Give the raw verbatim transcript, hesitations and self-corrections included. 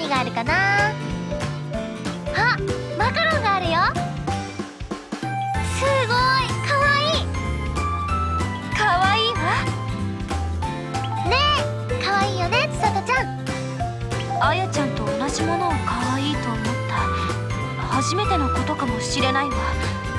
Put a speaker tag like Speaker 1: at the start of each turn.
Speaker 1: 何があるかな。あ、マカロンがあるよ。すごいかわいい。
Speaker 2: かわいいわ。
Speaker 1: ねえ、かわいいよね、千里ちゃん。
Speaker 2: あやちゃんと同じものをかわいいと思った。初めてのことかもしれないわ。